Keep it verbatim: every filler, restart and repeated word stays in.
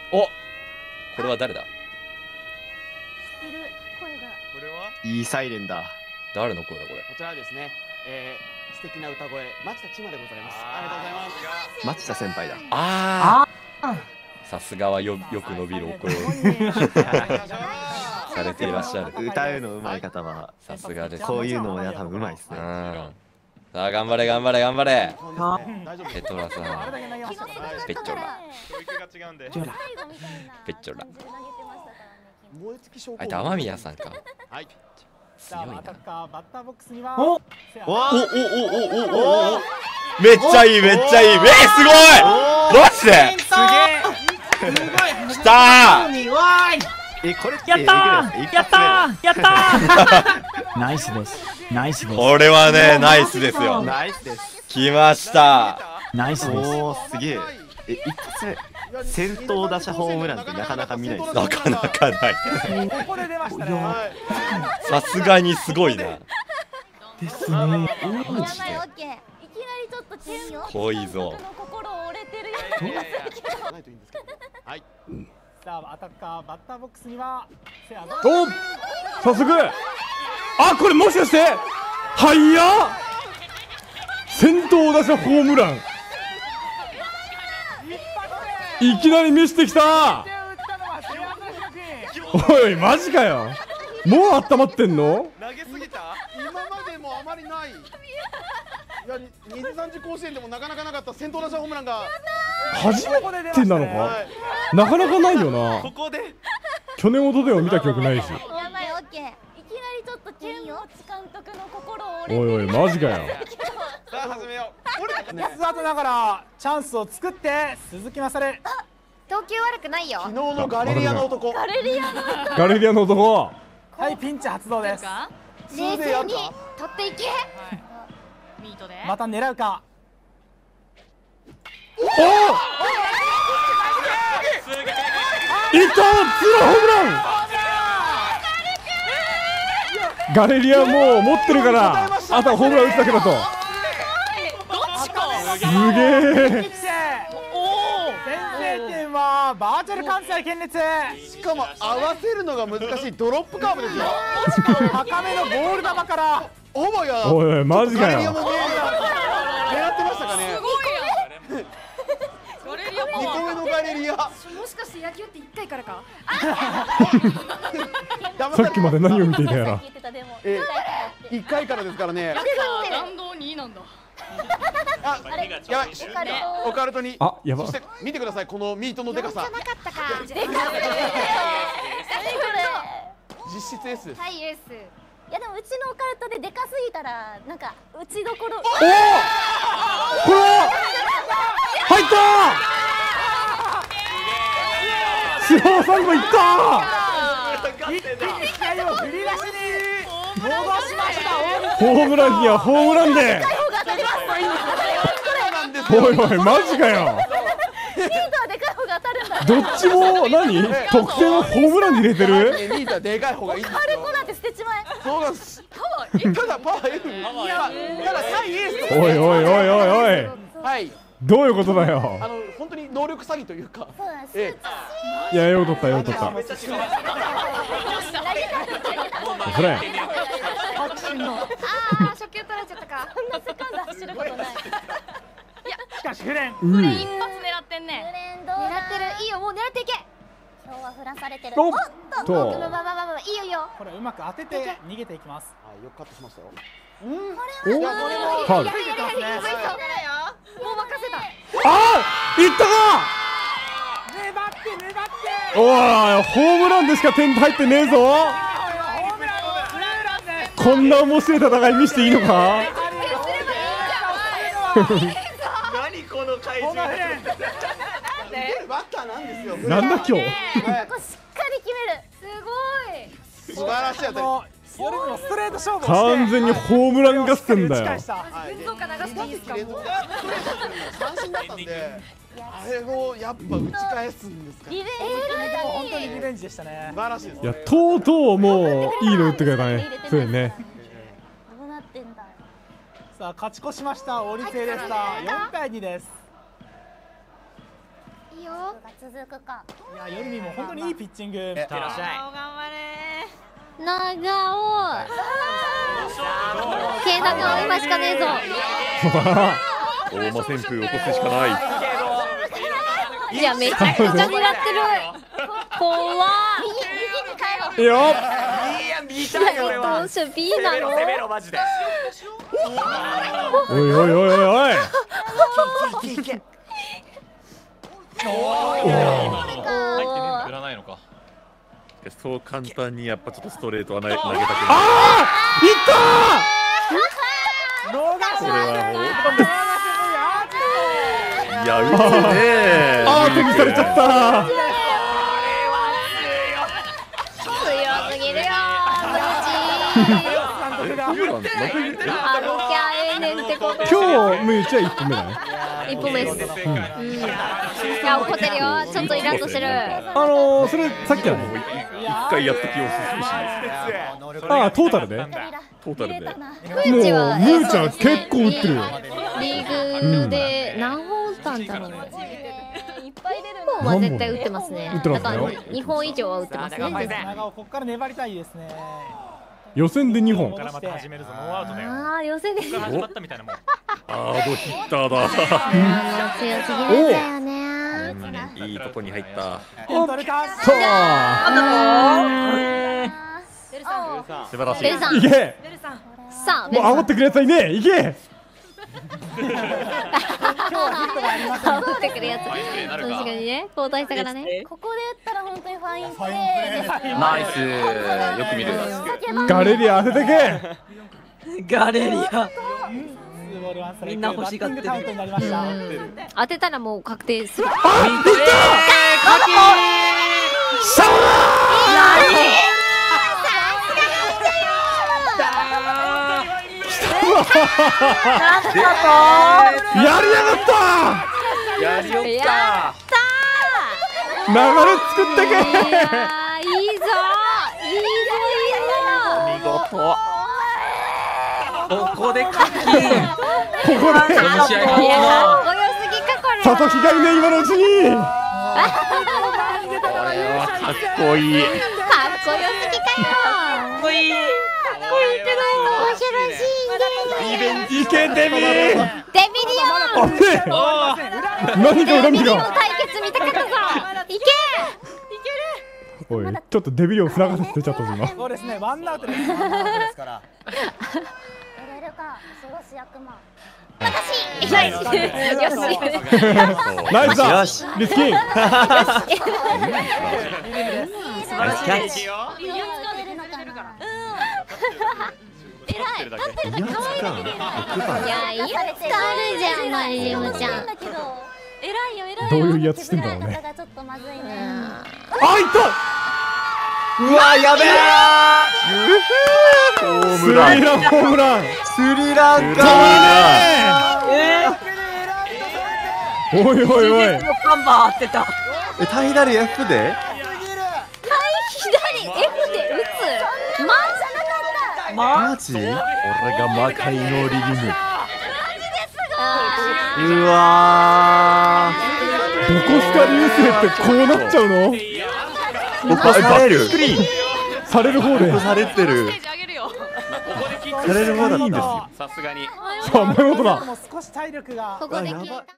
お、これは誰だ。 知ってる声が。 これはいいサイレンだ。 誰の声だこれ。 こちらはですね、えー、素敵な歌声町田千葉でございます。ありがとうございます。 町田先輩だ。 ああ、さすがはよよく伸びるお声をされていらっしゃる。 歌うの上手い方はさすがです。 こういうのもね多分上手いですうん。 ね。 さあ頑張れ頑張れ頑張れ。 大丈夫。 ペトラさん、ペッチョラ、 教育が違うんで。 最後みたいなペッチョラ。 感じで投げてましたからね。 燃え尽き症候あいつ雨宮さんか。 はい。 強いな。 アタッカーバッターボックスにはおおおおおおおお。めっちゃいいめっちゃいい。えー、すごい。マジで。 すげえ。 きたえこれってやったーやったーやったーナイスですナイスー。 ですこれはねナイスですよ。 ナイスです。 来ました。 ナイスです。 おおすげえ。え一発目先頭打者ホームランってなかなか見ないです。 なかなかない。 ここで出ましたね。 さすがにすごいな。 ですね。 やばいオッケー。いきなりちょっとチーム濃いぞ。 の心折れてるような気がするけど。 ないといいんですけど。はい。 さあアタッカーバッターボックスにはセアド。 お、早速。あ、これもしかしてはいや先頭打者ホームランいきなり見せてきた。おいマジかよ。もう温まってんの。 投げすぎた。 今までもあまりない。いや、二次三次甲子園でもなかなかなかった先頭打者ホームランが。 初めてなのか。 はい。 なかなかないよな。 ここで。 去年一昨日は見た記憶ないし。 やばいオッケー。いきなりちょっとチーム監督の心を折れてる。 おいおいマジかよ。 さあ始めよう。折れたね。 ツーアウトながらチャンスを作って鈴木勝。 投球悪くないよ。 昨日のガレリアの男。 ガレリアのガレリアの男。 はいピンチ発動です。 冷静に取っていけ。 ミートでまた狙うか。 おお。いったツーランホームラン。ガレリアもう持ってるからあとはホームラン打つだけだと。すげえ。 おお先制点はバーチャル関西県立。 しかも合わせるのが難しいドロップカーブですよ。 高めのボール球からほぼや。 おいおいマジかよ。 ガレリアもね狙ってましたかね。にこめのガレリア。 もしかして野球っていっかいからか。 さっきまで何を見ていたやら。 えいっかいからですからね。 弾道になんだ。 あ、やばい。オカルトに。 あ、やば。 そして見てくださいこのミートのでかさ。 なかったか。でかい。 実質 S です。 はい、エース。いやでもうちのオカルトででかすぎたらなんか打ちどころ。 おお。これは入った。スローサンゴいった。 一気に試合を振り出しに戻しました。 ホームランにはホームランで。おいおいマジかよ。 ミートはでかい方が当たるんだ。 どっちも何得点をホームランに入れてる。 ミートはでかい方がいいんですよ。 オカルトなんて捨てちまえ。 そうなんです。ただパワー F。いや、ただ対エース。 おいおいおいおいおい。 はい。 どういうことだよ。 あの本当に能力詐欺というか。 そうなんです。 えいやよう取ったよう取った。それ。 ああ、初球取られちゃったか。そんなセカンド走ることない。 しかしフレン。 うん。 一発狙ってんね。 狙ってる。いいよ、もう狙っていけ。今日は振らされてる。 おっと。 まあまあまあまあいいよいいよ。 これうまく当てて逃げていきます。 はい、よくカットしましたよ。 お。ファウル。 もう任せた。 ああ、いったか。 粘って粘って。 おい、ホームランでしか点入ってねえぞ。 ホームランをフライランです。 こんな面白い戦い見せていいのか。 何この怪獣。 バッターなんですよ。 なんだ今日。 ここしっかり決める。すごい。 素晴らしい当たり。 よりもストレート勝負をして完全にホームラン合戦だよ。 運動家流していいですか。 連続三振だったんで、あれをやっぱ打ち返すんですか。 リベンジ。 本当にリベンジでしたね。 素晴らしいです。 いやとうとうもういいの打ってくれたね。そうやね。 どうなってんだ。 さあ勝ち越しましたオリセイレスターよんたいにです。 いいいよ。が続くか。 いや、よりみも本当にいいピッチング。 いってらっしゃい。 頑張れ長尾。計長尾今しかねえぞ。 大間旋風落とすしかない。 いや、めちゃくちゃ狙ってる。怖っ。 いいよ。 いや見たい俺は。 どうしよう B なの。 攻めろマジで。 おいおいおいおいおい。 振らないのか。そう簡単にやっぱちょっとストレートは投げたくない。 ああ、いった逃しこれはもういいや打つね。 ああ、手にされちゃった。 強すぎるよ。 今日歩きゃええねんってこと。 ムーチはいっぽんめだね。 一歩目です。うん。いや怒ってるよ。ちょっとイラッとしてる。 あのー、それさっきだね。 一回やった気をするし。 ああ、トータルで。 トータルで。 ムもうーチはムーちゃん結構打ってるよ。 リーグで何本打ったんだろう。いっぱい出るの。は絶対打ってますね。 打ってますよ。 にほん以上は打ってますね。 長尾ここから粘りたいですね。 予選でにほん。 からまた始めるぞ。ノーアウトだよ。 ああ、予選で。 始まったみたいなもん。 ハードヒッターだ。 強すぎるんだよね。 いいとこに入った。 取るか。 そう。 素晴らしい。 ベルさん。 いけ。 さあ、 もう煽ってくるやつはいねえ。いけ。 煽ってくるやつ。確かにね、交代したからね。ここで打ったら本当にファインプレーです。 ナイス。よく見る。 ガレリア当ててけ。 ガレリア。 みんな欲しがってる。 当てたらもう確定する。 あ、いったー。やりやがった。 やりよった。 流れ作ってけ。 いやいいぞ、いいぞ、いいぞ。 見事。ここでカッキン。 ここで。 この試合いや、かっこよすぎかこれ。 佐々木がいね今のうちに。 これはかっこいい。 かっこよすぎかよ。かっこいい。かっこいいってないの。面白いし。 リベンジいけデビー。 デビリオン。 何か恨みが。 対決見たかったぞ。いけ。 おい、ちょっとデビリオンフラガせてちゃったぞ今。 そうですね、ワンアウトです。ワンアウトですから。 やれるか、恐ろしい悪魔。 ナイスだ。リスキン。 ナイスキャッチ。 偉い。 いや、いいやつあるじゃん、マリジムちゃん。偉いよ、偉いよ。 どういうやつしてんだろうね。 ちょっとまずいね。 あ、いった。 うわ、やべえ。 スリーランホームラン。 スリランカ。 おいおいおい。 カンバー当てた。 え、タイダル F で？ 左 F で打つ。マジじゃなかった。 マジ？ 俺が魔界のリリム。 うわボコスカ流星ってこうなっちゃうの？ ー。起こされる。 される方で。 起こされてる。 あげるよされる方だったんですよ。 さすがに。 さあ、前本だ。 もう少し体力が。 ここで消えた。